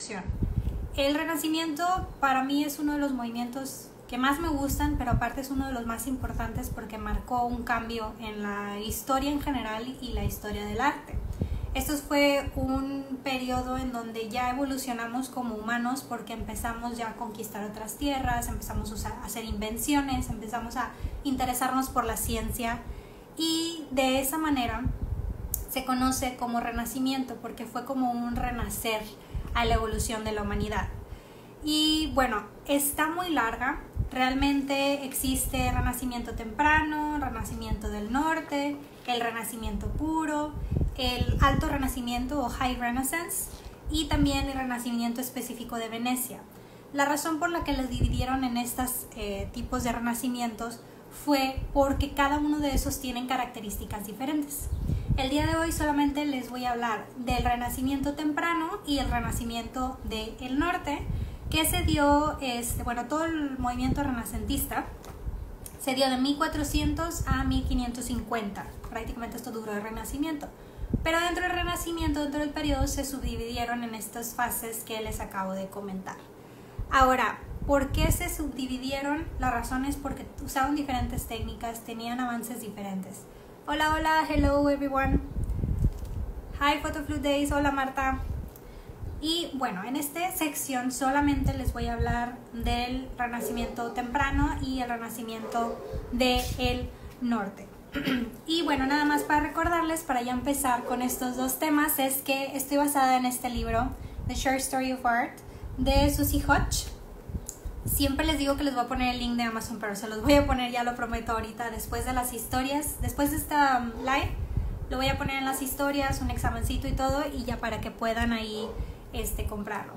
evolución. El Renacimiento para mí es uno de los movimientos que más me gustan, pero aparte es uno de los más importantes porque marcó un cambio en la historia en general y la historia del arte. Esto fue un periodo en donde ya evolucionamos como humanos porque empezamos ya a conquistar otras tierras, empezamos a hacer invenciones, empezamos a interesarnos por la ciencia y de esa manera se conoce como Renacimiento porque fue como un renacer a la evolución de la humanidad. Y bueno, está muy larga, realmente existe Renacimiento temprano, Renacimiento del norte, el Renacimiento puro, el Alto Renacimiento o High Renaissance y también el Renacimiento específico de Venecia. La razón por la que los dividieron en estos tipos de renacimientos fue porque cada uno de esos tienen características diferentes. El día de hoy solamente les voy a hablar del Renacimiento temprano y el Renacimiento del norte, que se dio, todo el movimiento renacentista se dio de 1400 a 1550. Prácticamente esto duró el Renacimiento. Pero dentro del Renacimiento, dentro del periodo, se subdividieron en estas fases que les acabo de comentar. Ahora, ¿por qué se subdividieron? La razón es porque usaban diferentes técnicas, tenían avances diferentes. Hola, hola, hello everyone. Hi Photoflute Days, hola Marta. Y bueno, en esta sección solamente les voy a hablar del Renacimiento temprano y el Renacimiento del norte. Y bueno, nada más para recordarles, para ya empezar con estos dos temas, es que estoy basada en este libro, The Short Story of Art, de Susie Hodge. Siempre les digo que les voy a poner el link de Amazon, pero se los voy a poner, ya lo prometo ahorita, después de las historias, después de esta live, lo voy a poner en las historias, un examencito y todo, y ya para que puedan ahí comprarlo.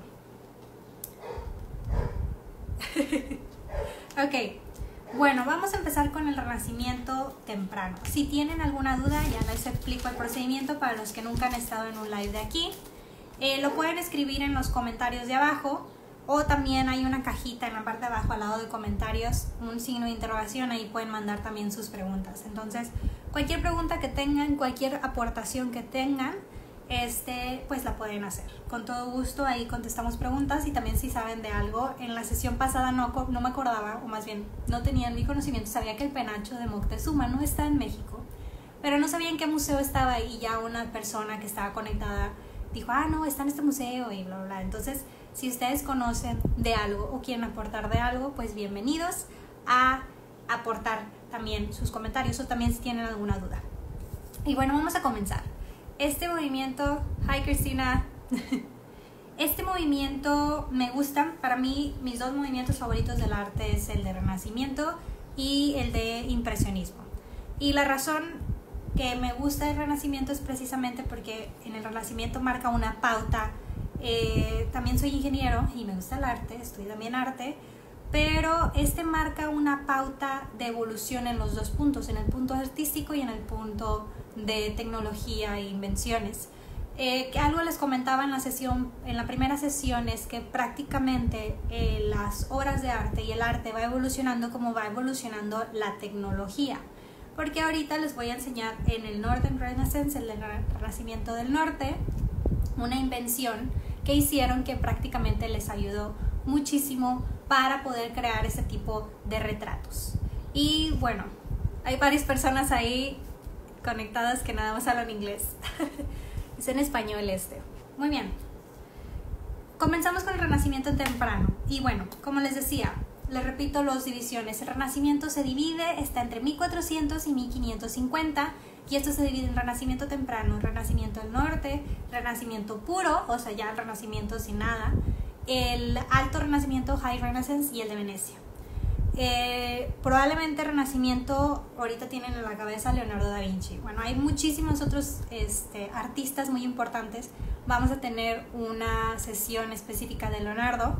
Ok. Bueno, vamos a empezar con el Renacimiento temprano. Si tienen alguna duda, ya les explico el procedimiento para los que nunca han estado en un live de aquí. Lo pueden escribir en los comentarios de abajo o también hay una cajita en la parte de abajo al lado de comentarios, un signo de interrogación, ahí pueden mandar también sus preguntas. Entonces, cualquier pregunta que tengan, cualquier aportación que tengan, pues la pueden hacer. Con todo gusto ahí contestamos preguntas y también si saben de algo. En la sesión pasada no me acordaba, o más bien no tenía en mi conocimiento, sabía que el penacho de Moctezuma no está en México, pero no sabía en qué museo estaba y ya una persona que estaba conectada dijo, no, está en este museo y bla, bla, bla. Entonces, si ustedes conocen de algo o quieren aportar de algo, pues bienvenidos a aportar también sus comentarios o también si tienen alguna duda. Y bueno, vamos a comenzar. Este movimiento, hi Cristina, este movimiento me gusta. Para mí, mis dos movimientos favoritos del arte es el de Renacimiento y el de Impresionismo. Y la razón que me gusta el Renacimiento es precisamente porque en el Renacimiento marca una pauta. También soy ingeniero y me gusta el arte, estudio también arte, pero marca una pauta de evolución en los dos puntos, en el punto artístico y en el punto de tecnología e invenciones. Que algo les comentaba en la primera sesión es que prácticamente las obras de arte y el arte va evolucionando como va evolucionando la tecnología, porque ahorita les voy a enseñar en el Northern Renaissance, el Renacimiento del Norte, una invención que hicieron que prácticamente les ayudó muchísimo para poder crear ese tipo de retratos. Y bueno, hay varias personas ahí conectadas que nada más hablan inglés. Es en español Muy bien. Comenzamos con el Renacimiento temprano. Y bueno, como les decía, les repito las divisiones. El Renacimiento se divide, está entre 1400 y 1550. Y esto se divide en Renacimiento temprano, Renacimiento del norte, Renacimiento puro, o sea ya el Renacimiento sin nada, el Alto Renacimiento, High Renaissance y el de Venecia. Probablemente Renacimiento ahorita tienen en la cabeza Leonardo da Vinci. Bueno, hay muchísimos otros artistas muy importantes. Vamos a tener una sesión específica de Leonardo,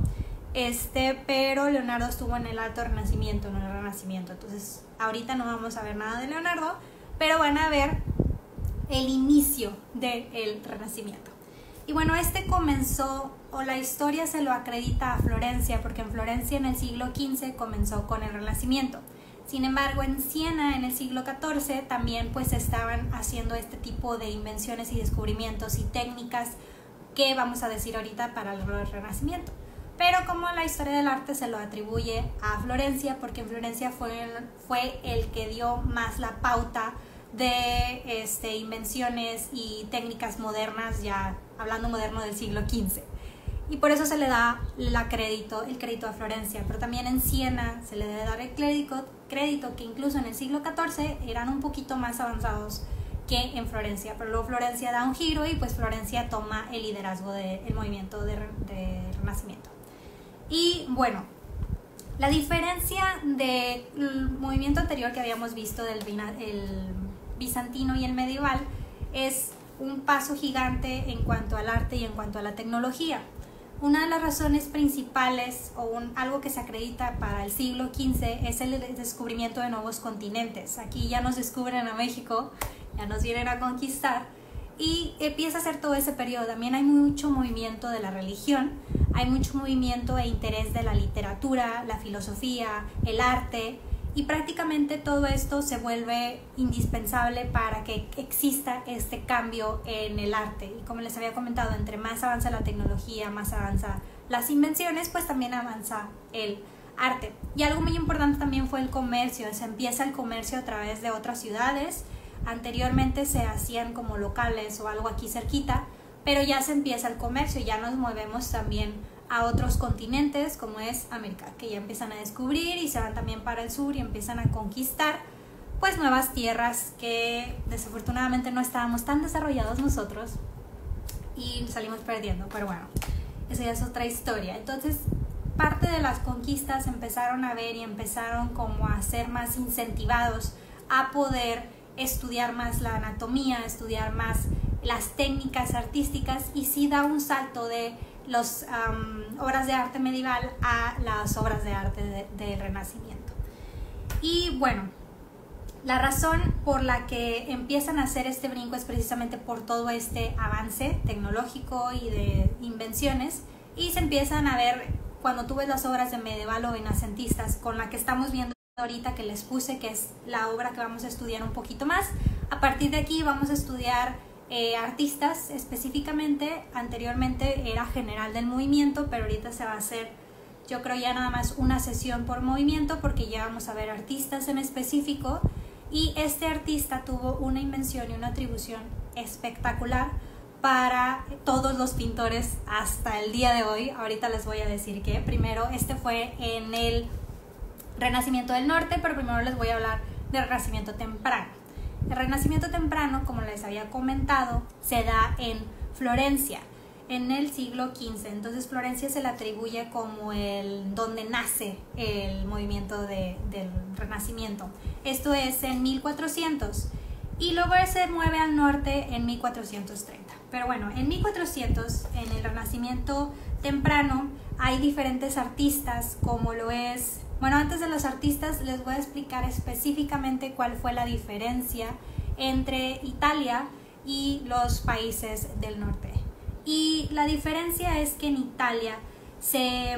pero Leonardo estuvo en el Alto Renacimiento, no en el Renacimiento. Entonces ahorita no vamos a ver nada de Leonardo, pero van a ver el inicio del Renacimiento. Y bueno, comenzó, o la historia se lo acredita a Florencia, porque en Florencia en el siglo XV comenzó con el Renacimiento. Sin embargo, en Siena en el siglo XIV también pues estaban haciendo este tipo de invenciones y descubrimientos y técnicas que vamos a decir ahorita para el Renacimiento. Pero como la historia del arte se lo atribuye a Florencia, porque en Florencia fue el que dio más la pauta de invenciones y técnicas modernas, ya hablando moderno del siglo XV. Y por eso se le da el crédito a Florencia, pero también en Siena se le debe dar el crédito que incluso en el siglo XIV eran un poquito más avanzados que en Florencia, pero luego Florencia da un giro y pues Florencia toma el liderazgo del movimiento de Renacimiento. Y bueno, la diferencia del movimiento anterior que habíamos visto del el bizantino y el medieval es un paso gigante en cuanto al arte y en cuanto a la tecnología. Una de las razones principales o algo que se acredita para el siglo XV es el descubrimiento de nuevos continentes. Aquí ya nos descubren a México, ya nos vienen a conquistar y empieza a ser todo ese periodo. También hay mucho movimiento de la religión, hay mucho movimiento e interés de la literatura, la filosofía, el arte, y prácticamente todo esto se vuelve indispensable para que exista este cambio en el arte. Y como les había comentado, entre más avanza la tecnología, más avanza las invenciones, pues también avanza el arte. Y algo muy importante también fue el comercio. Se empieza el comercio a través de otras ciudades. Anteriormente se hacían como locales o algo aquí cerquita, pero ya se empieza el comercio, ya nos movemos también a otros continentes como es América, que ya empiezan a descubrir y se van también para el sur y empiezan a conquistar pues nuevas tierras que desafortunadamente no estábamos tan desarrollados nosotros y salimos perdiendo, pero bueno, eso ya es otra historia. Entonces parte de las conquistas empezaron a ver y empezaron como a ser más incentivados a poder estudiar más la anatomía, estudiar más las técnicas artísticas, y sí da un salto de las obras de arte medieval a las obras de arte del Renacimiento. Y bueno, la razón por la que empiezan a hacer este brinco es precisamente por todo este avance tecnológico y de invenciones, y se empiezan a ver, cuando tú ves las obras de medieval o renacentistas, con la que estamos viendo ahorita que les puse, que es la obra que vamos a estudiar un poquito más. A partir de aquí vamos a estudiar artistas específicamente. Anteriormente era general del movimiento, pero ahorita se va a hacer, yo creo, ya nada más una sesión por movimiento, porque ya vamos a ver artistas en específico. Y este artista tuvo una invención y una atribución espectacular para todos los pintores hasta el día de hoy. Ahorita les voy a decir que primero fue en el Renacimiento del Norte, pero primero les voy a hablar del Renacimiento temprano. El Renacimiento temprano, como les había comentado, se da en Florencia en el siglo XV. Entonces Florencia se le atribuye como donde nace el movimiento del Renacimiento. Esto es en 1400 y luego se mueve al norte en 1430. Pero bueno, en 1400, en el Renacimiento temprano, hay diferentes artistas, como lo es... Bueno, antes de los artistas les voy a explicar específicamente cuál fue la diferencia entre Italia y los países del norte. Y la diferencia es que en Italia se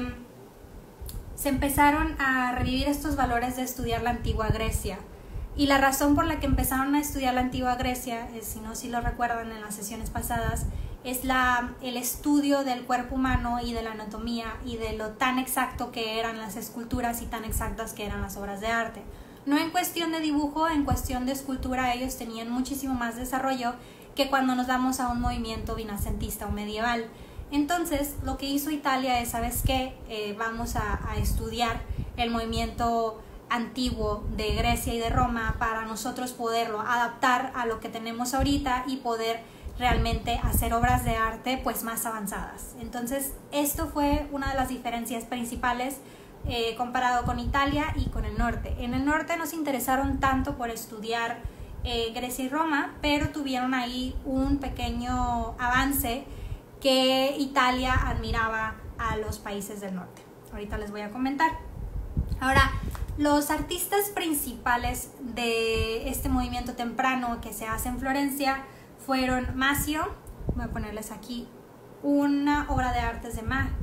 empezaron a revivir estos valores de estudiar la antigua Grecia. Y la razón por la que empezaron a estudiar la antigua Grecia, si lo recuerdan en las sesiones pasadas, es el estudio del cuerpo humano y de la anatomía y de lo tan exacto que eran las esculturas y tan exactas que eran las obras de arte. No en cuestión de dibujo, en cuestión de escultura ellos tenían muchísimo más desarrollo que cuando nos vamos a un movimiento renacentista o medieval. Entonces lo que hizo Italia es, ¿sabes qué? Vamos a estudiar el movimiento antiguo de Grecia y de Roma para nosotros poderlo adaptar a lo que tenemos ahorita y poder realmente hacer obras de arte pues más avanzadas. Entonces esto fue una de las diferencias principales comparado con Italia y con el norte. En el norte no se interesaron tanto por estudiar Grecia y Roma, pero tuvieron ahí un pequeño avance que Italia admiraba a los países del norte. Ahorita les voy a comentar. Ahora, los artistas principales de este movimiento temprano que se hace en Florencia fueron Macio, voy a ponerles aquí una obra de artes de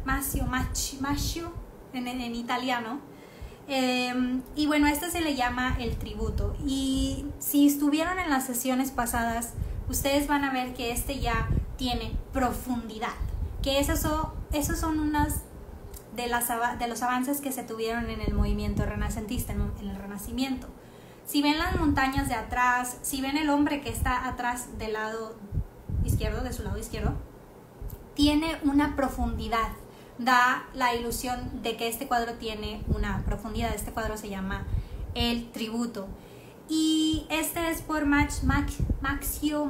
Macio en italiano, y bueno, este se le llama el tributo. Y si estuvieron en las sesiones pasadas, ustedes van a ver que ya tiene profundidad, que esos son unas de los avances que se tuvieron en el movimiento renacentista, en el Renacimiento. Si ven las montañas de atrás, si ven el hombre que está atrás del lado izquierdo, de su lado izquierdo, tiene una profundidad, da la ilusión de que este cuadro tiene una profundidad. Este cuadro se llama El Tributo. Y este es por Macio,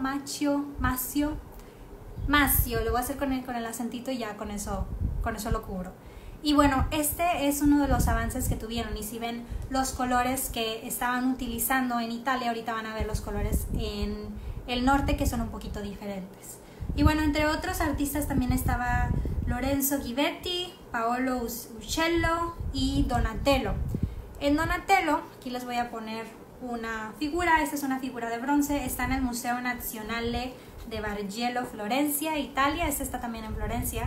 lo voy a hacer con el acentito y ya con eso lo cubro. Y bueno, este es uno de los avances que tuvieron, y si ven los colores que estaban utilizando en Italia, ahorita van a ver los colores en el norte que son un poquito diferentes. Y bueno, entre otros artistas también estaba Lorenzo Ghiberti, Paolo Uccello y Donatello. En Donatello, aquí les voy a poner una figura. Esta es una figura de bronce, está en el Museo Nazionale de Bargello, Florencia, Italia. Esta está también en Florencia.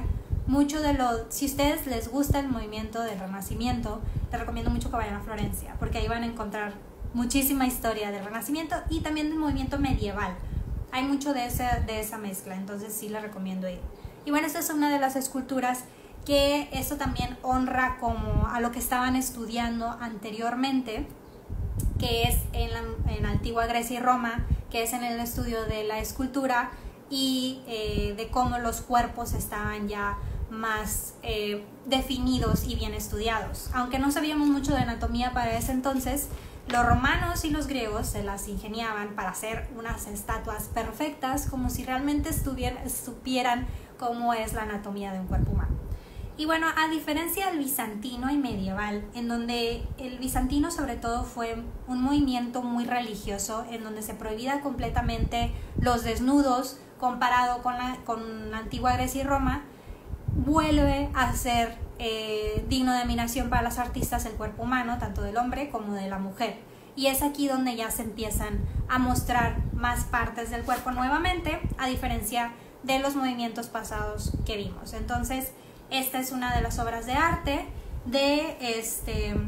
Si ustedes les gusta el movimiento del Renacimiento, les recomiendo mucho que vayan a Florencia, porque ahí van a encontrar muchísima historia del Renacimiento y también del movimiento medieval. Hay mucho de esa mezcla, entonces sí les recomiendo ir. Y bueno, esta es una de las esculturas que esto también honra como a lo que estaban estudiando anteriormente, que es en la antigua Grecia y Roma, que es en el estudio de la escultura y de cómo los cuerpos estaban ya más definidos y bien estudiados. Aunque no sabíamos mucho de anatomía para ese entonces, los romanos y los griegos se las ingeniaban para hacer unas estatuas perfectas, como si realmente supieran cómo es la anatomía de un cuerpo humano. Y bueno, a diferencia del bizantino y medieval, en donde el bizantino sobre todo fue un movimiento muy religioso, en donde se prohibía completamente los desnudos comparado con la antigua Grecia y Roma, vuelve a ser digno de admiración para los artistas el cuerpo humano, tanto del hombre como de la mujer. Y es aquí donde ya se empiezan a mostrar más partes del cuerpo nuevamente, a diferencia de los movimientos pasados que vimos. Entonces, esta es una de las obras de arte de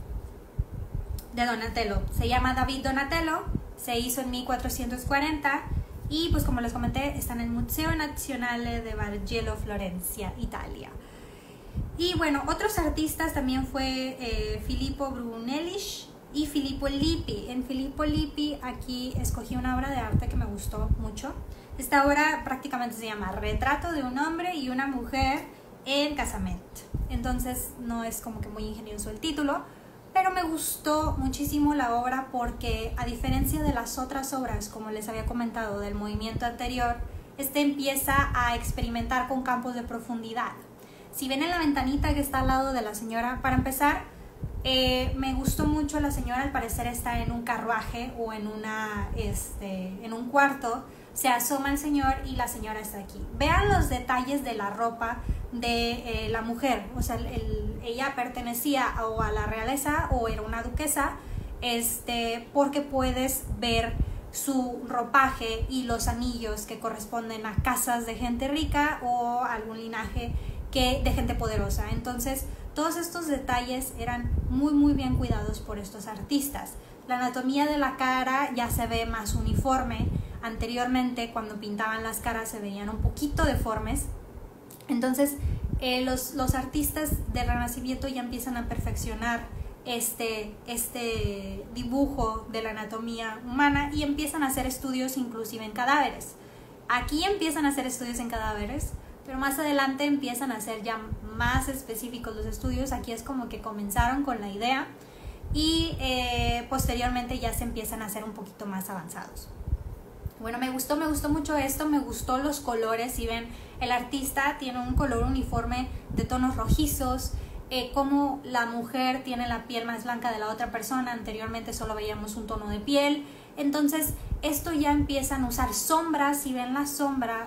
Donatello. Se llama David Donatello, se hizo en 1440 y pues como les comenté está en el Museo Nazionale de Bargello, Florencia, Italia. Y bueno, otros artistas también fue Filippo Brunelleschi y Filippo Lippi. En Filippo Lippi aquí escogí una obra de arte que me gustó mucho. Esta obra prácticamente se llama Retrato de un hombre y una mujer en casamiento. Entonces no es como que muy ingenioso el título, pero me gustó muchísimo la obra porque, a diferencia de las otras obras, como les había comentado, del movimiento anterior, empieza a experimentar con campos de profundidad. Si ven en la ventanita que está al lado de la señora, para empezar, me gustó mucho. La señora al parecer está en un carruaje o en un cuarto. Se asoma el señor y la señora está aquí. Vean los detalles de la ropa de la mujer. O sea, ella pertenecía o a la realeza o era una duquesa, porque puedes ver su ropaje y los anillos que corresponden a casas de gente rica o algún linaje de gente poderosa. Entonces, todos estos detalles eran muy muy bien cuidados por estos artistas. La anatomía de la cara ya se ve más uniforme. Anteriormente, cuando pintaban las caras, se veían un poquito deformes. Entonces, los artistas del Renacimiento ya empiezan a perfeccionar este dibujo de la anatomía humana y empiezan a hacer estudios inclusive en cadáveres. Aquí empiezan a hacer estudios en cadáveres, pero más adelante empiezan a hacer ya más específicos los estudios. Aquí es como que comenzaron con la idea y posteriormente ya se empiezan a hacer un poquito más avanzados. Bueno, me gustó mucho esto, me gustó los colores. Si ven, el artista tiene un color uniforme de tonos rojizos, como la mujer tiene la piel más blanca de la otra persona. Anteriormente solo veíamos un tono de piel. Entonces, esto ya empiezan a usar sombras. Si ven la sombra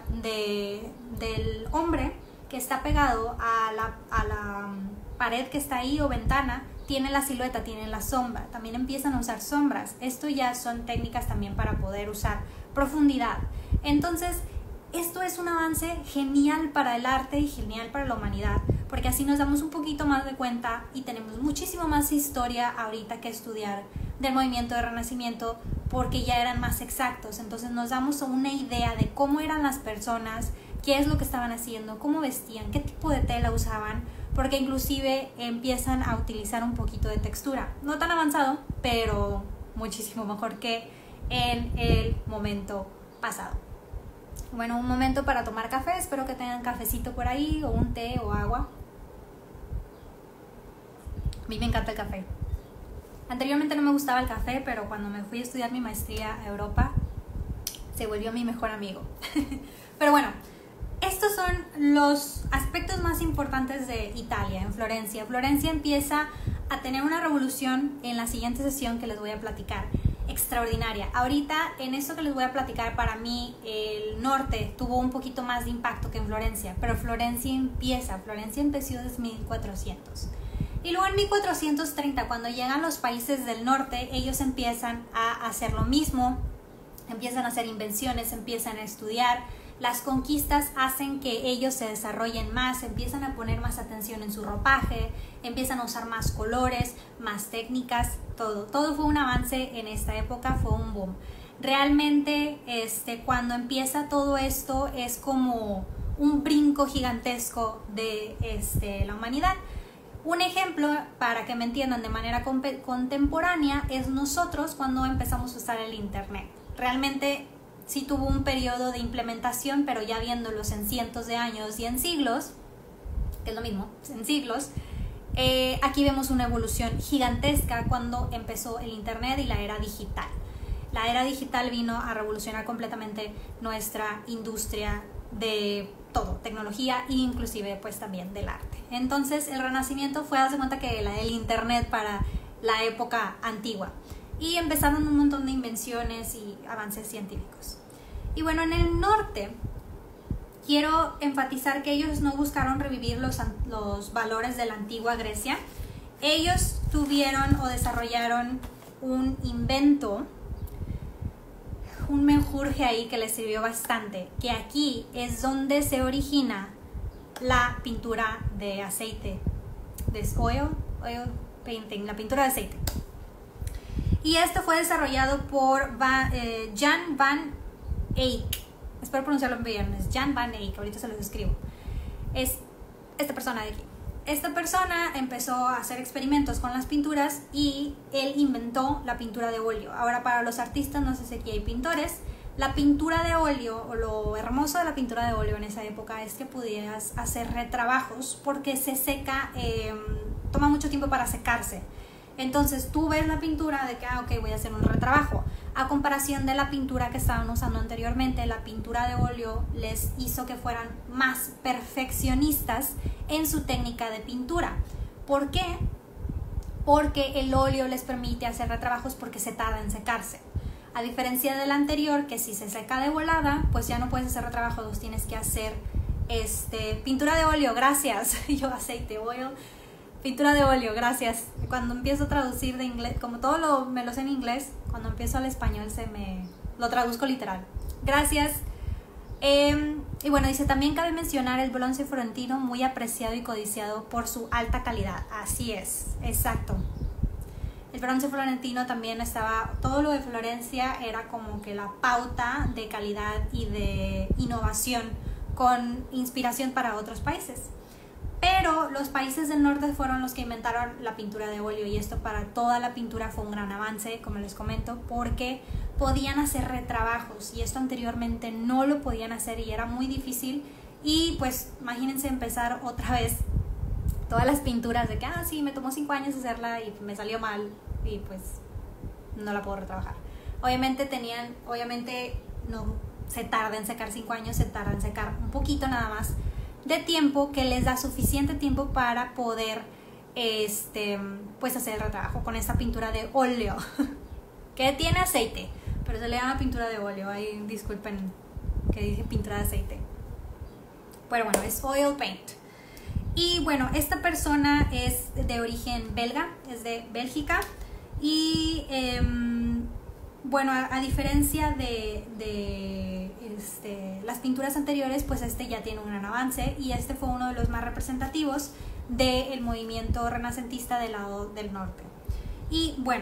del hombre que está pegado a la pared que está ahí o ventana, tiene la silueta, tiene la sombra. También empiezan a usar sombras. Esto ya son técnicas también para poder usar profundidad. Entonces, esto es un avance genial para el arte y genial para la humanidad, porque así nos damos un poquito más de cuenta y tenemos muchísimo más historia ahorita que estudiar del movimiento de Renacimiento porque ya eran más exactos. Entonces nos damos una idea de cómo eran las personas, qué es lo que estaban haciendo, cómo vestían, qué tipo de tela usaban, porque inclusive empiezan a utilizar un poquito de textura. No tan avanzado, pero muchísimo mejor que en el momento pasado. Bueno, un momento para tomar café. Espero que tengan cafecito por ahí, o un té o agua. A mí me encanta el café. Anteriormente no me gustaba el café, pero cuando me fui a estudiar mi maestría a Europa, se volvió mi mejor amigo. Pero bueno, estos son los aspectos más importantes de Italia, en Florencia. Florencia empieza a tener una revolución en la siguiente sesión que les voy a platicar. Extraordinaria. Ahorita, en esto que les voy a platicar, para mí el norte tuvo un poquito más de impacto que en Florencia, pero Florencia empezó desde 1400. Y luego en 1430, cuando llegan los países del norte, ellos empiezan a hacer lo mismo, empiezan a hacer invenciones, empiezan a estudiar. Las conquistas hacen que ellos se desarrollen más, empiezan a poner más atención en su ropaje, empiezan a usar más colores, más técnicas, todo fue un avance en esta época, fue un boom. Realmente cuando empieza todo esto es como un brinco gigantesco de la humanidad. Un ejemplo para que me entiendan de manera contemporánea es nosotros cuando empezamos a usar el internet. Realmente sí tuvo un periodo de implementación, pero ya viéndolos en cientos de años y en siglos, que es lo mismo, en siglos, aquí vemos una evolución gigantesca cuando empezó el internet y la era digital. La era digital vino a revolucionar completamente nuestra industria de todo, tecnología e inclusive pues también del arte. Entonces el Renacimiento fue, darse cuenta que el internet para la época antigua. Y empezaron un montón de invenciones y avances científicos. Y bueno, en el norte quiero enfatizar que ellos no buscaron revivir los valores de la antigua Grecia. Ellos tuvieron o desarrollaron un invento, un menjurje ahí que les sirvió bastante, que aquí es donde se origina la pintura de aceite, de oil painting, la pintura de aceite. Y esto fue desarrollado por Jan van Eyck. Espero pronunciarlo bien, es Jan van Eyck, ahorita se los escribo. Es esta persona de aquí. Esta persona empezó a hacer experimentos con las pinturas y él inventó la pintura de óleo. Ahora, para los artistas, no sé si aquí hay pintores, la pintura de óleo, o lo hermoso de la pintura de óleo en esa época es que pudieras hacer retrabajos porque se seca, toma mucho tiempo para secarse. Entonces tú ves la pintura de que, ok, voy a hacer un retrabajo. A comparación de la pintura que estaban usando anteriormente, la pintura de óleo les hizo que fueran más perfeccionistas en su técnica de pintura. ¿Por qué? Porque el óleo les permite hacer retrabajos porque se tarda en secarse. A diferencia del anterior, que si se seca de volada, pues ya no puedes hacer retrabajos, tienes que hacer pintura de óleo, gracias. Yo aceite, oil. Pintura de óleo, gracias. Cuando empiezo a traducir de inglés, como todo me lo sé en inglés, cuando empiezo al español lo traduzco literal. Gracias. Y bueno, dice, también cabe mencionar el bronce florentino, muy apreciado y codiciado por su alta calidad. Así es, exacto. El bronce florentino también todo lo de Florencia era como que la pauta de calidad y de innovación con inspiración para otros países. Pero los países del norte fueron los que inventaron la pintura de óleo y esto para toda la pintura fue un gran avance, como les comento, porque podían hacer retrabajos y esto anteriormente no lo podían hacer y era muy difícil. Y pues imagínense empezar otra vez todas las pinturas de que, sí, me tomó 5 años hacerla y me salió mal y pues no la puedo retrabajar. Obviamente no se tarda en secar 5 años, se tarda en secar un poquito nada más de tiempo que les da suficiente tiempo para poder pues hacer el retrabajo con esta pintura de óleo que tiene aceite, pero se le llama pintura de óleo. Ahí disculpen que dije pintura de aceite, pero bueno, es oil paint. Y bueno, esta persona es de origen belga, es de Bélgica y bueno, a diferencia de las pinturas anteriores, pues ya tiene un gran avance y fue uno de los más representativos del movimiento renacentista del lado del norte. Y bueno,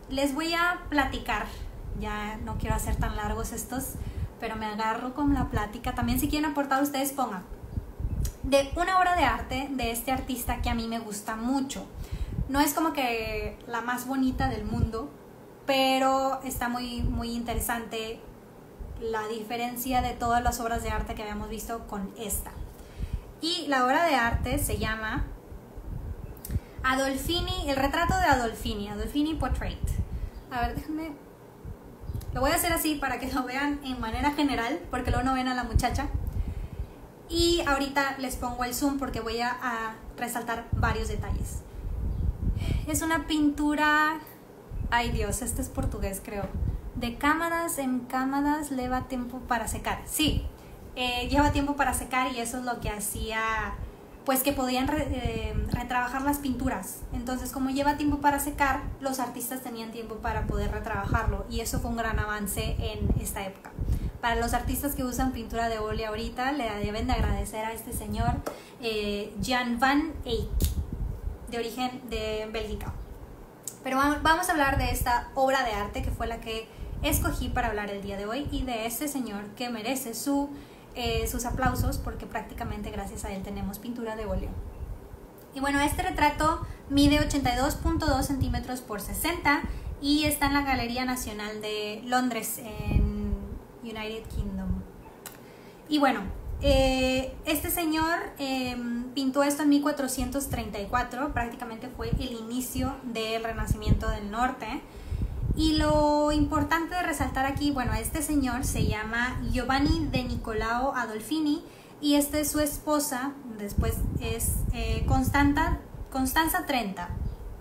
les voy a platicar, ya no quiero hacer tan largos estos, pero me agarro con la plática. También si quieren aportar ustedes pongan de una obra de arte de este artista que a mí me gusta mucho. No es como que la más bonita del mundo, pero está muy, muy interesante la diferencia de todas las obras de arte que habíamos visto con esta. Y la obra de arte se llama Adolfini, el retrato de Adolfini, Adolfini Portrait. A ver, déjenme, lo voy a hacer así para que lo vean en manera general, porque luego no ven a la muchacha. Y ahorita les pongo el zoom porque voy a resaltar varios detalles. Es una pintura, ay Dios, este es portugués creo. De cámaras en cámaras lleva tiempo para secar. Sí, lleva tiempo para secar y eso es lo que hacía, pues que podían retrabajar las pinturas. Entonces como lleva tiempo para secar, los artistas tenían tiempo para poder retrabajarlo y eso fue un gran avance en esta época. Para los artistas que usan pintura de óleo ahorita, le deben de agradecer a este señor Jan van Eyck, de origen de Bélgica. Pero vamos a hablar de esta obra de arte que fue la que escogí para hablar el día de hoy y de este señor que merece sus aplausos porque prácticamente gracias a él tenemos pintura de óleo. Y bueno, este retrato mide 82.2 centímetros por 60 y está en la Galería Nacional de Londres en United Kingdom. Y bueno, este señor pintó esto en 1434, prácticamente fue el inicio del Renacimiento del Norte. Y lo importante de resaltar aquí, bueno, este señor se llama Giovanni de Niccolao Adolfini y esta es su esposa, después es Constanza Trenta.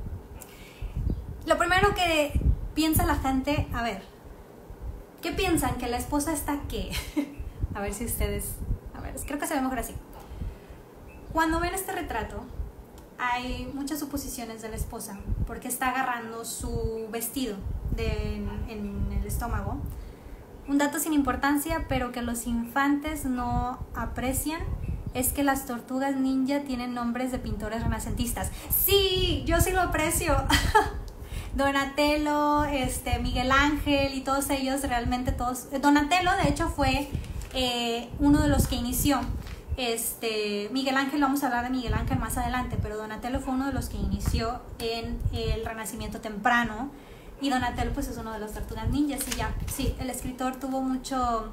Lo primero que piensa la gente, a ver, ¿qué piensan? ¿Que la esposa está qué? A ver si ustedes, a ver, creo que se ve mejor así. Cuando ven este retrato, hay muchas suposiciones de la esposa, porque está agarrando su vestido en el estómago. Un dato sin importancia, pero que los infantes no aprecian, es que las tortugas ninja tienen nombres de pintores renacentistas. Sí, yo sí lo aprecio. Donatello, Miguel Ángel y todos ellos, realmente todos. Donatello, de hecho, fue uno de los que inició. Miguel Ángel, vamos a hablar de Miguel Ángel más adelante, pero Donatello fue uno de los que inició en el Renacimiento temprano. Y Donatello, pues, es uno de los tortugas ninjas. Y ya, sí, el escritor tuvo mucho.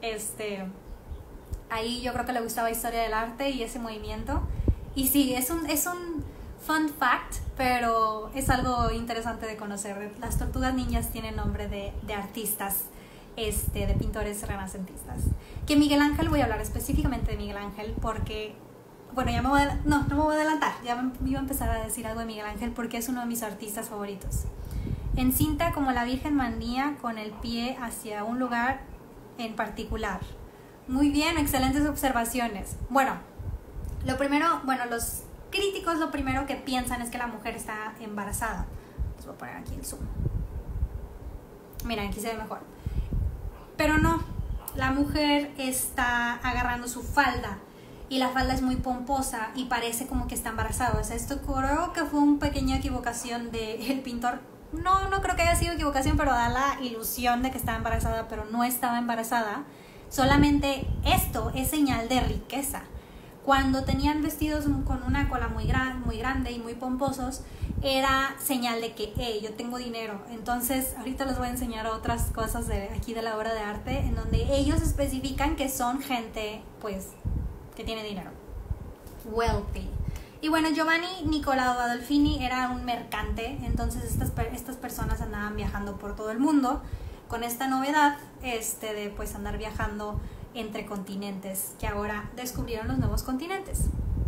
Ahí yo creo que le gustaba historia del arte y ese movimiento. Y sí, es un fun fact, pero es algo interesante de conocer. Las tortugas ninjas tienen nombre de artistas, de pintores renacentistas. Que Miguel Ángel, voy a hablar específicamente de Miguel Ángel porque, bueno, ya me voy a, no me voy a adelantar, ya me iba a empezar a decir algo de Miguel Ángel porque es uno de mis artistas favoritos. Encinta como la Virgen María con el pie hacia un lugar en particular. Muy bien, excelentes observaciones. Bueno, lo primero, los críticos lo primero que piensan es que la mujer está embarazada. Les voy a poner aquí el zoom. Miren, aquí se ve mejor. Pero no, la mujer está agarrando su falda y la falda es muy pomposa y parece como que está embarazada. O sea, esto creo que fue una pequeña equivocación del pintor. No creo que haya sido equivocación, pero da la ilusión de que estaba embarazada, pero no estaba embarazada. Solamente esto es señal de riqueza. Cuando tenían vestidos con una cola muy grande y muy pomposos, era señal de que, hey, yo tengo dinero. Entonces, ahorita les voy a enseñar otras cosas de aquí de la obra de arte, en donde ellos especifican que son gente, pues, que tiene dinero. Wealthy. Y bueno, Giovanni Niccolao Adolfini era un mercante, entonces estas personas andaban viajando por todo el mundo con esta novedad de pues andar viajando entre continentes, que ahora descubrieron los nuevos continentes.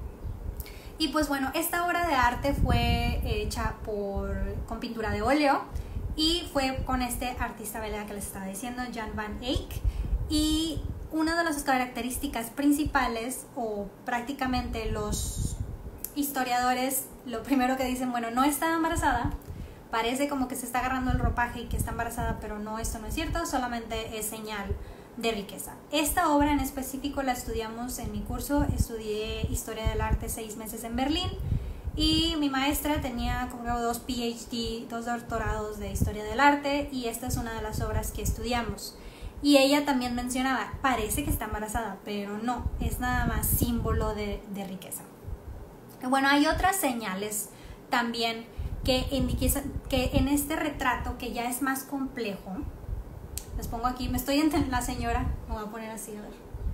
Y pues bueno, esta obra de arte fue hecha con pintura de óleo y fue con este artista belga que les estaba diciendo, Jan van Eyck. Y una de las características principales, o prácticamente los historiadores lo primero que dicen, bueno, no está embarazada, parece como que se está agarrando el ropaje y que está embarazada, pero no, esto no es cierto, solamente es señal de riqueza. Esta obra en específico la estudiamos en mi curso, estudié Historia del Arte 6 meses en Berlín, Y mi maestra tenía como 2 PhD, 2 doctorados de historia del arte, y esta es una de las obras que estudiamos. Y ella también mencionaba, parece que está embarazada, pero no, es nada más símbolo de riqueza. Bueno, hay otras señales también que indican que en este retrato, que ya es más complejo, les pongo aquí, me estoy entre la señora, me voy a poner así, a ver,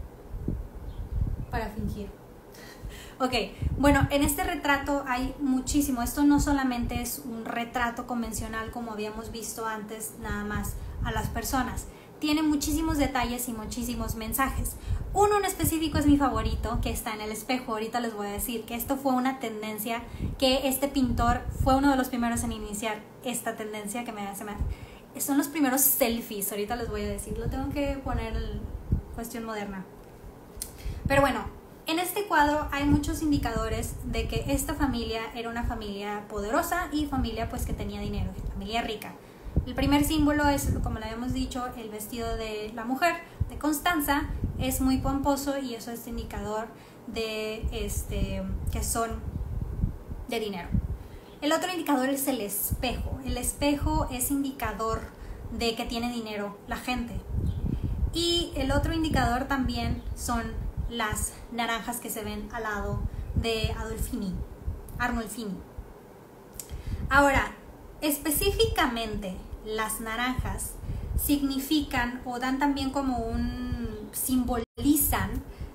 para fingir. Ok, bueno, en este retrato hay muchísimo. Esto no solamente es un retrato convencional como habíamos visto antes, nada más a las personas. Tiene muchísimos detalles y muchísimos mensajes. Uno en específico es mi favorito, que está en el espejo. Ahorita les voy a decir que esto fue una tendencia, que este pintor fue uno de los primeros en iniciar esta tendencia, que son los primeros selfies. Ahorita les voy a decir, lo tengo que poner en cuestión moderna. Pero bueno, en este cuadro hay muchos indicadores de que esta familia era una familia poderosa y familia pues que tenía dinero, familia rica. El primer símbolo es, como le habíamos dicho, el vestido de la mujer, de Constanza. Es muy pomposo y eso es indicador de que son de dinero. El otro indicador es el espejo. El espejo es indicador de que tiene dinero la gente. Y el otro indicador también son las naranjas que se ven al lado de Arnolfini. Ahora, específicamente las naranjas significan o dan también como simbolizan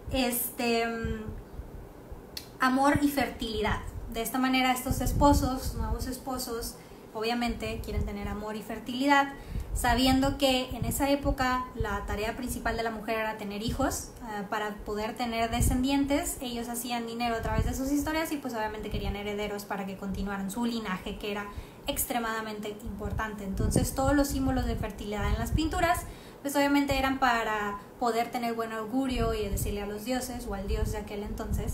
amor y fertilidad. De esta manera estos nuevos esposos, obviamente quieren tener amor y fertilidad, sabiendo que en esa época la tarea principal de la mujer era tener hijos. Para poder tener descendientes, ellos hacían dinero a través de sus historias y pues obviamente querían herederos para que continuaran su linaje, que era extremadamente importante. Entonces todos los símbolos de fertilidad en las pinturas pues obviamente eran para poder tener buen augurio y decirle a los dioses o al dios de aquel entonces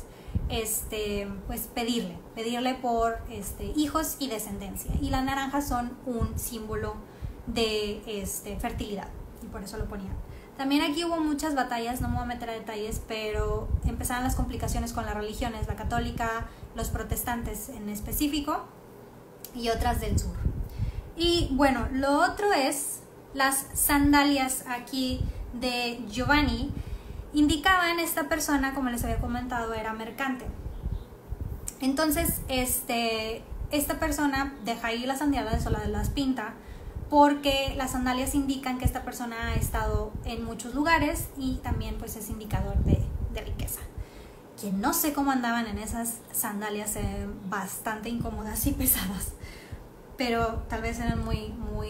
pues pedirle por hijos y descendencia. Y las naranjas son un símbolo de fertilidad y por eso lo ponían. También aquí hubo muchas batallas, no me voy a meter a detalles, pero empezaron las complicaciones con las religiones, la católica, los protestantes en específico y otras del sur. Y bueno, lo otro es las sandalias aquí de Giovanni. Indicaban esta persona, como les había comentado, era mercante. Entonces esta persona deja ahí las sandalias o las pinta porque las sandalias indican que esta persona ha estado en muchos lugares y también pues es indicador de riqueza. Que no sé cómo andaban en esas sandalias, bastante incómodas y pesadas, pero tal vez eran muy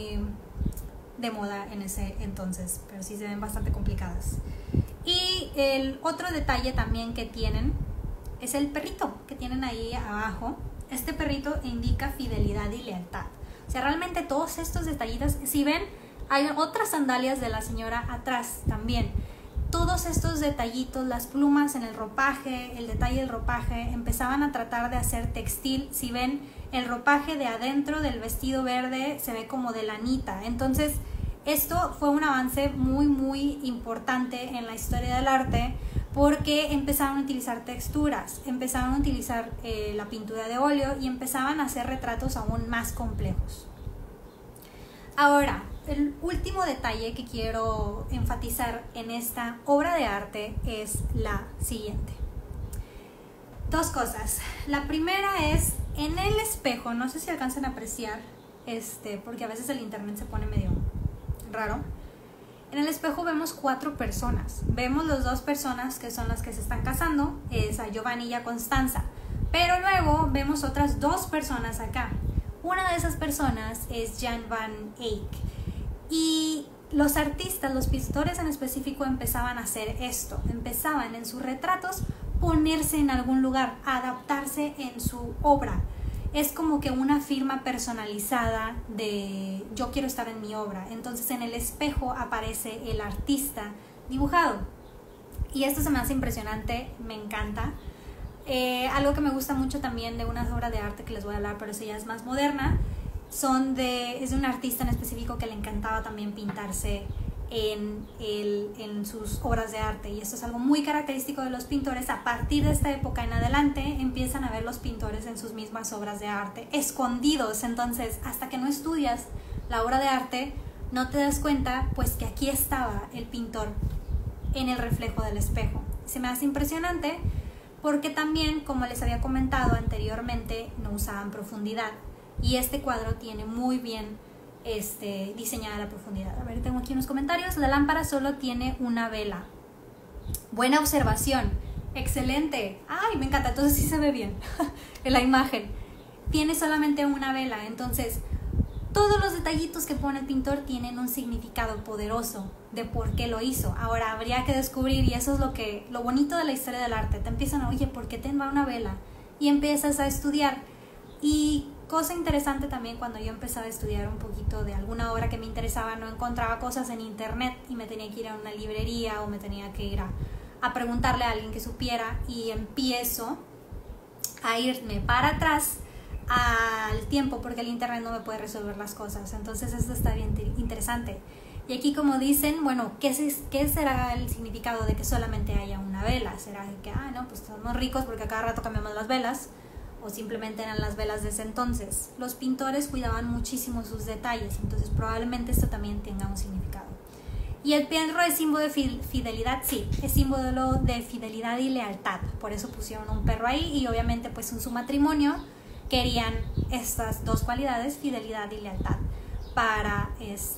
de moda en ese entonces, pero sí se ven bastante complicadas. Y el otro detalle también que tienen es el perrito que tienen ahí abajo. Este perrito indica fidelidad y lealtad. O sea, realmente todos estos detallitos, si ven, hay otras sandalias de la señora atrás también. Todos estos detallitos, las plumas en el ropaje, el detalle del ropaje, empezaban a tratar de hacer textil. Si ven, el ropaje de adentro del vestido verde se ve como de lanita. Entonces, esto fue un avance muy importante en la historia del arte porque empezaron a utilizar texturas, empezaron a utilizar la pintura de óleo y empezaban a hacer retratos aún más complejos. Ahora, el último detalle que quiero enfatizar en esta obra de arte es la siguiente. Dos cosas. La primera es en el espejo, no sé si alcanzan a apreciar, porque a veces el internet se pone medio raro. En el espejo vemos 4 personas. Vemos las 2 personas que son las que se están casando, es a Giovanni y a Constanza. Pero luego vemos otras 2 personas acá. Una de esas personas es Jan van Eyck. Y los artistas, los pintores en específico, empezaban a hacer esto. Empezaban en sus retratos ponerse en algún lugar, adaptarse en su obra. Es como que una firma personalizada de yo quiero estar en mi obra. Entonces en el espejo aparece el artista dibujado. Y esto se me hace impresionante, me encanta. Algo que me gusta mucho también de una obra de arte que les voy a hablar, pero esa ya es más moderna, es de un artista en específico que le encantaba también pintarse en sus obras de arte, y esto es algo muy característico de los pintores. A partir de esta época en adelante empiezan a ver los pintores en sus mismas obras de arte escondidos. Entonces, hasta que no estudias la obra de arte, no te das cuenta pues que aquí estaba el pintor en el reflejo del espejo. Se me hace impresionante porque también, como les había comentado anteriormente, no usaban profundidad, y este cuadro tiene muy bien diseñada la profundidad. A ver, tengo aquí unos comentarios. La lámpara solo tiene una vela. Buena observación, excelente. Ay, me encanta, entonces sí se ve bien en la imagen. Tiene solamente una vela, entonces todos los detallitos que pone el pintor tienen un significado poderoso de por qué lo hizo. Ahora habría que descubrir, y eso es lo bonito de la historia del arte. Te empiezan a, oye, ¿por qué tendrá una vela? Y empiezas a estudiar. Y cosa interesante también, cuando yo empezaba a estudiar un poquito de alguna obra que me interesaba, no encontraba cosas en internet y me tenía que ir a una librería o me tenía que ir a preguntarle a alguien que supiera, y empiezo a irme para atrás al tiempo, porque el internet no me puede resolver las cosas. Entonces esto está bien interesante. Y aquí, como dicen, bueno, ¿qué será el significado de que solamente haya una vela? ¿Será que, no, pues somos ricos porque a cada rato cambiamos las velas? ¿O simplemente eran las velas de ese entonces? Los pintores cuidaban muchísimo sus detalles, entonces probablemente esto también tenga un significado. ¿Y el perro es símbolo de fidelidad? Sí, es símbolo de fidelidad y lealtad. Por eso pusieron un perro ahí, y obviamente pues en su matrimonio querían estas dos cualidades, fidelidad y lealtad, para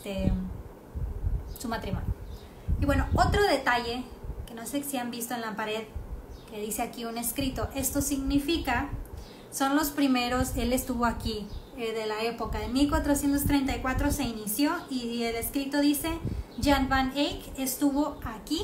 su matrimonio. Y bueno, otro detalle que no sé si han visto en la pared, que dice aquí un escrito. Esto significa, son los primeros, él estuvo aquí de la época de 1434 se inició, y el escrito dice Jan van Eyck estuvo aquí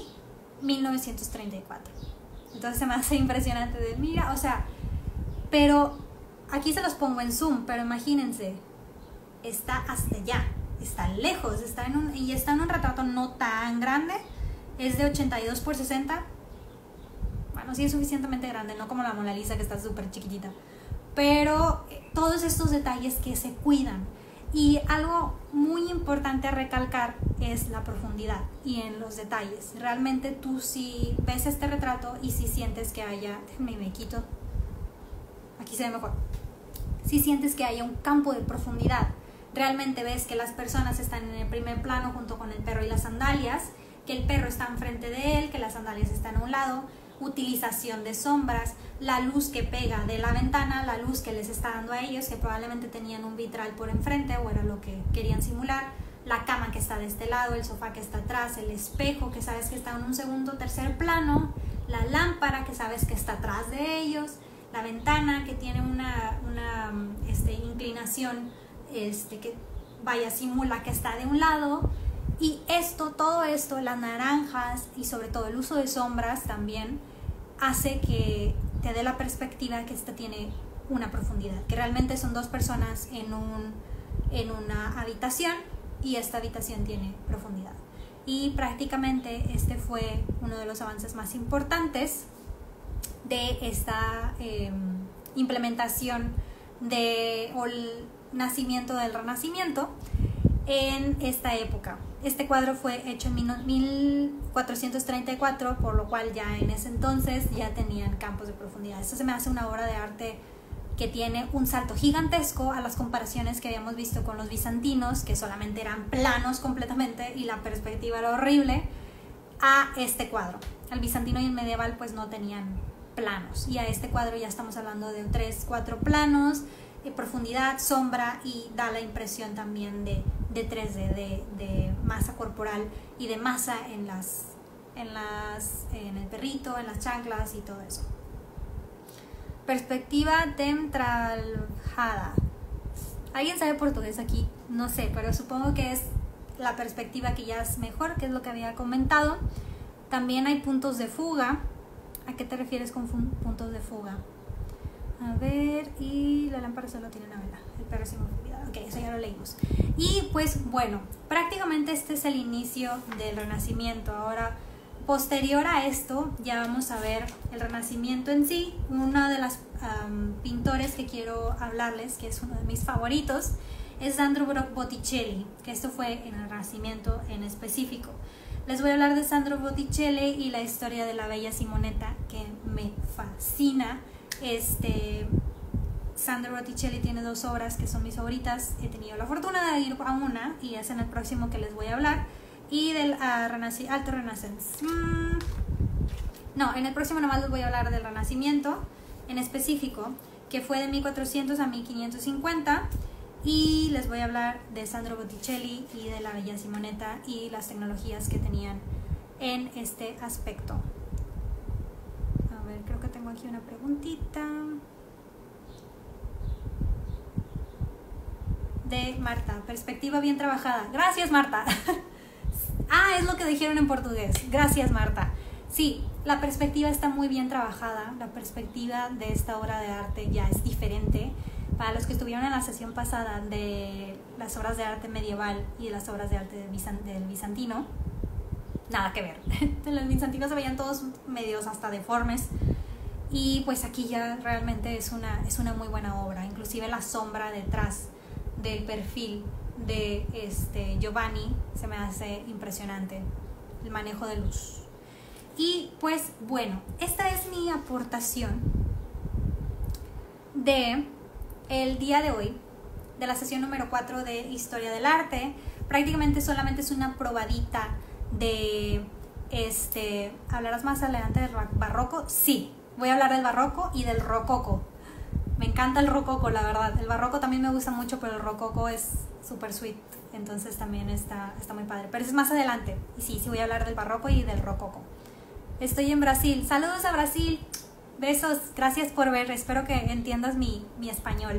1934. Entonces se me hace impresionante de, mira, o sea, pero aquí se los pongo en zoom, pero imagínense, está hasta allá, está lejos, y está en un retrato no tan grande, es de 82 por 60. Bueno, sí es suficientemente grande, no como la Mona Lisa que está súper chiquitita, pero todos estos detalles que se cuidan. Y algo muy importante a recalcar es la profundidad y en los detalles. Realmente tú si ves este retrato y si sientes que haya, me quito, aquí se ve mejor, si sientes que haya un campo de profundidad, realmente ves que las personas están en el primer plano junto con el perro y las sandalias, que el perro está enfrente de él, que las sandalias están a un lado, utilización de sombras, la luz que pega de la ventana, la luz que les está dando a ellos, que probablemente tenían un vitral por enfrente o era lo que querían simular, la cama que está de este lado, el sofá que está atrás, el espejo que sabes que está en un segundo o tercer plano, la lámpara que sabes que está atrás de ellos, la ventana que tiene una inclinación que simula que está de un lado. Y todo esto, las naranjas y sobre todo el uso de sombras también hace que te dé la perspectiva que esta tiene una profundidad, que realmente son dos personas en una habitación, y esta habitación tiene profundidad. Y prácticamente este fue uno de los avances más importantes de esta implementación o el nacimiento del Renacimiento en esta época. Este cuadro fue hecho en 1434, por lo cual ya en ese entonces ya tenían campos de profundidad. Esto se me hace una obra de arte que tiene un salto gigantesco a las comparaciones que habíamos visto con los bizantinos, que solamente eran planos completamente y la perspectiva era horrible, a este cuadro. El bizantino y el medieval pues no tenían planos, y a este cuadro ya estamos hablando de 3-4 planos, profundidad, sombra, y da la impresión también de 3D, de masa corporal y de masa en el perrito, en las chanclas y todo eso. Perspectiva temtralhada. ¿Alguien sabe portugués aquí? No sé, pero supongo que es la perspectiva que ya es mejor, que es lo que había comentado. También hay puntos de fuga. ¿A qué te refieres con puntos de fuga? A ver, y la lámpara solo tiene una vela, el perro sin profundidad. Ok, eso ya lo leímos. Y pues bueno, prácticamente este es el inicio del Renacimiento. Ahora, posterior a esto, ya vamos a ver el Renacimiento en sí. Uno de los pintores que quiero hablarles, que es uno de mis favoritos, es Sandro Botticelli, que esto fue en el Renacimiento en específico. Les voy a hablar de Sandro Botticelli y la historia de la bella Simonetta, que me fascina. Sandro Botticelli tiene 2 obras que son mis favoritas. He tenido la fortuna de ir a una y es en el próximo que les voy a hablar. Y del Alto Renaissance. No, en el próximo nomás les voy a hablar del Renacimiento en específico, que fue de 1400 a 1550. Y les voy a hablar de Sandro Botticelli y de la bella Simonetta y las tecnologías que tenían en este aspecto. A ver, creo que tengo aquí una preguntita de Marta. Perspectiva bien trabajada. Gracias, Marta. Es lo que dijeron en portugués. Gracias, Marta. Sí, la perspectiva está muy bien trabajada. La perspectiva de esta obra de arte ya es diferente. Para los que estuvieron en la sesión pasada de las obras de arte medieval y de las obras de arte del bizantino, nada que ver. En los bizantinos se veían todos medios hasta deformes. Y pues aquí ya realmente es una muy buena obra. Inclusive la sombra detrás del perfil de Giovanni se me hace impresionante, el manejo de luz. Y pues bueno, esta es mi aportación de el día de hoy, de la sesión número 4 de Historia del Arte. Prácticamente solamente es una probadita de ¿hablarás más adelante del barroco? Sí, voy a hablar del barroco y del rococó. Me encanta el rococó, la verdad. El barroco también me gusta mucho, pero el rococó es super sweet, entonces también está muy padre. Pero es más adelante. Y sí voy a hablar del barroco y del rococó. Estoy en Brasil. Saludos a Brasil. Besos. Gracias por ver. Espero que entiendas mi español.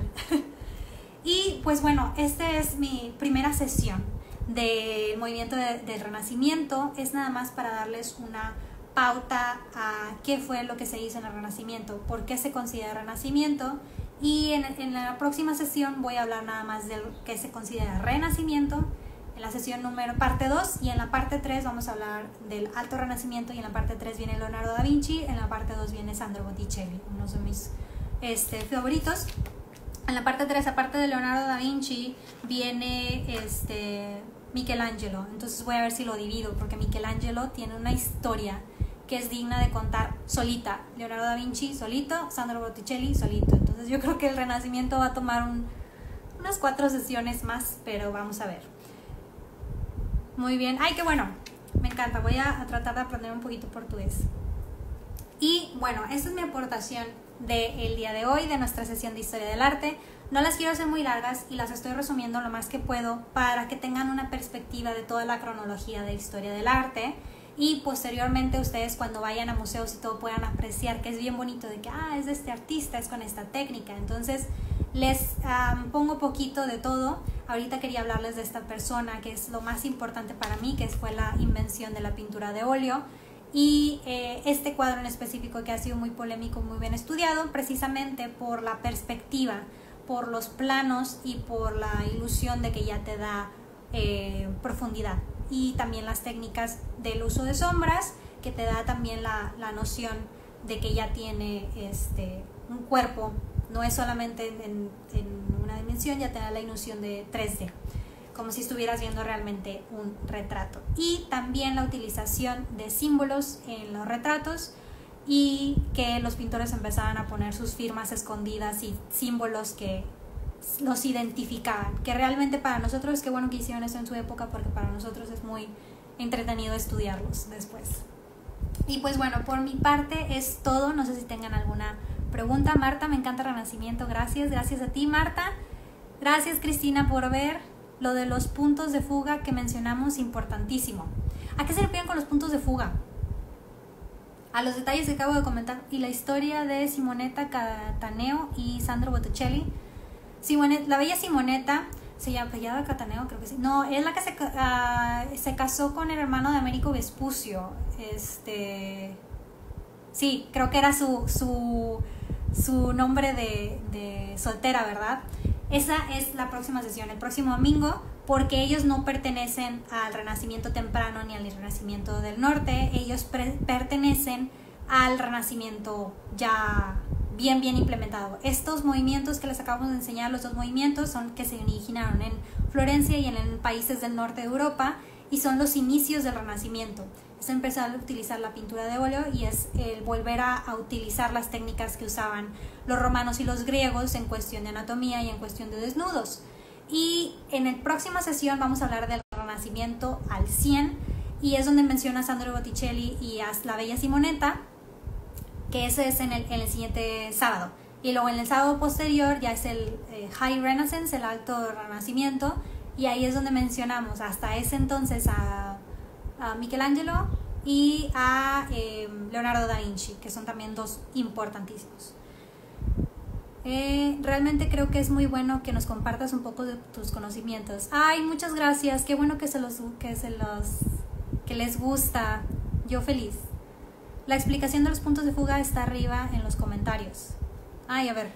Y pues bueno, esta es mi primera sesión del movimiento del Renacimiento. Es nada más para darles una pauta a qué fue lo que se hizo en el Renacimiento, por qué se considera Renacimiento. Y en la próxima sesión voy a hablar nada más de lo que se considera Renacimiento, en la sesión parte 2, y en la parte 3 vamos a hablar del Alto Renacimiento, y en la parte 3 viene Leonardo da Vinci, en la parte 2 viene Sandro Botticelli, uno de mis favoritos. En la parte 3, aparte de Leonardo da Vinci, viene Michelangelo. Entonces voy a ver si lo divido, porque Michelangelo tiene una historia que es digna de contar solita. Leonardo da Vinci solito, Sandro Botticelli solito. Entonces yo creo que el Renacimiento va a tomar unas 4 sesiones más, pero vamos a ver. Muy bien. ¡Ay, qué bueno! Me encanta. Voy a tratar de aprender un poquito portugués. Y bueno, esta es mi aportación del día de hoy, de nuestra sesión de Historia del Arte. No las quiero hacer muy largas y las estoy resumiendo lo más que puedo para que tengan una perspectiva de toda la cronología de Historia del Arte. Y posteriormente ustedes, cuando vayan a museos y todo, puedan apreciar que es bien bonito de que es de este artista, es con esta técnica. Entonces les pongo poquito de todo. Ahorita quería hablarles de esta persona, que es lo más importante para mí, que fue la invención de la pintura de óleo. Y este cuadro en específico, que ha sido muy polémico, muy bien estudiado, precisamente por la perspectiva, por los planos y por la ilusión de que ya te da profundidad. Y también las técnicas del uso de sombras, que te da también la noción de que ya tiene un cuerpo, no es solamente en una dimensión, ya te da la ilusión de 3D, como si estuvieras viendo realmente un retrato. Y también la utilización de símbolos en los retratos, y que los pintores empezaban a poner sus firmas escondidas y símbolos que los identificaban, que realmente para nosotros, qué bueno que hicieron eso en su época, porque para nosotros es muy entretenido estudiarlos después. Y pues bueno, por mi parte es todo. No sé si tengan alguna pregunta. Marta, me encanta Renacimiento. Gracias a ti, Marta. Gracias, Cristina, por ver lo de los puntos de fuga que mencionamos, importantísimo. ¿A qué se refieren con los puntos de fuga? A los detalles que acabo de comentar y la historia de Simonetta Cattaneo y Sandro Botticelli. La bella Simonetta se apellidaba Cattaneo, creo que sí. No, es la que se casó con el hermano de Américo Vespucio. Sí, creo que era su nombre de soltera, ¿verdad? Esa es la próxima sesión, el próximo domingo, porque ellos no pertenecen al Renacimiento temprano ni al Renacimiento del Norte. Ellos pertenecen al Renacimiento ya bien implementado. Estos movimientos que les acabamos de enseñar, los dos movimientos, son que se originaron en Florencia y en países del norte de Europa, y son los inicios del Renacimiento. Es empezar a utilizar la pintura de óleo y es el volver a utilizar las técnicas que usaban los romanos y los griegos en cuestión de anatomía y en cuestión de desnudos. Y en la próxima sesión vamos a hablar del Renacimiento al 100, y es donde menciona Sandro Botticelli y a la Bella Simonetta, que ese es en el siguiente sábado. Y luego en el sábado posterior ya es el High Renaissance, el Alto Renacimiento, y ahí es donde mencionamos hasta ese entonces a Michelangelo y a Leonardo da Vinci, que son también dos importantísimos. Realmente creo que es muy bueno que nos compartas un poco de tus conocimientos. Ay, muchas gracias, qué bueno que les gusta. Yo feliz. La explicación de los puntos de fuga está arriba en los comentarios. Ay, a ver.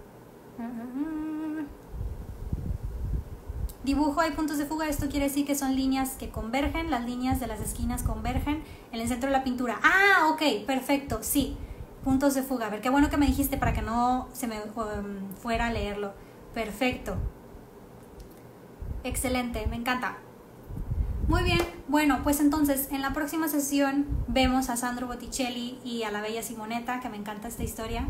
Dibujo, hay puntos de fuga. Esto quiere decir que son líneas que convergen. Las líneas de las esquinas convergen en el centro de la pintura. Ah, ok, perfecto, sí. Puntos de fuga. A ver, qué bueno que me dijiste para que no se me fuera a leerlo. Perfecto. Excelente, me encanta. Muy bien, bueno, pues entonces en la próxima sesión vemos a Sandro Botticelli y a la Bella Simonetta, que me encanta esta historia.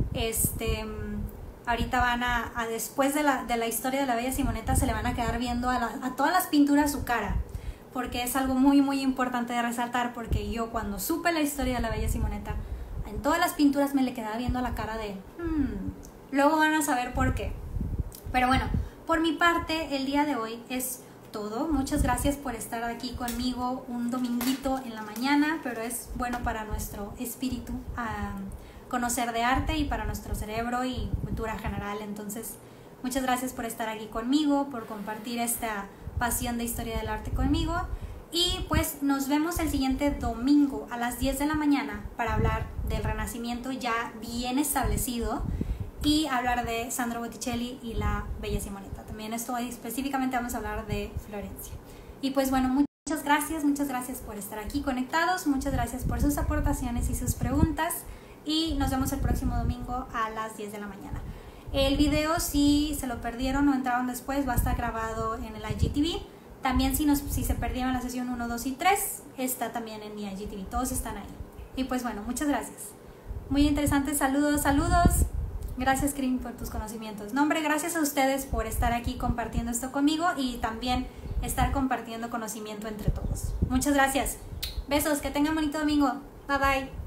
Ahorita van después de la historia de la Bella Simonetta, se le van a quedar viendo a todas las pinturas su cara, porque es algo muy importante de resaltar, porque yo cuando supe la historia de la Bella Simonetta, en todas las pinturas me le quedaba viendo la cara de luego van a saber por qué. Pero bueno, por mi parte el día de hoy es todo. Muchas gracias por estar aquí conmigo un dominguito en la mañana, pero es bueno para nuestro espíritu conocer de arte y para nuestro cerebro y cultura general. Entonces, muchas gracias por estar aquí conmigo, por compartir esta pasión de historia del arte conmigo, y pues nos vemos el siguiente domingo a las 10 de la mañana para hablar del Renacimiento ya bien establecido y hablar de Sandro Botticelli y la Bella Simonetta. También específicamente vamos a hablar de Florencia. Y pues bueno, muchas gracias por estar aquí conectados, muchas gracias por sus aportaciones y sus preguntas, y nos vemos el próximo domingo a las 10 de la mañana. El video, si se lo perdieron o entraron después, va a estar grabado en el IGTV. También si se perdieron la sesión 1, 2 y 3, está también en mi IGTV, todos están ahí. Y pues bueno, muchas gracias. Muy interesante, saludos. Gracias, Krim, por tus conocimientos. No, hombre, gracias a ustedes por estar aquí compartiendo esto conmigo y también estar compartiendo conocimiento entre todos. Muchas gracias. Besos, que tengan bonito domingo. Bye bye.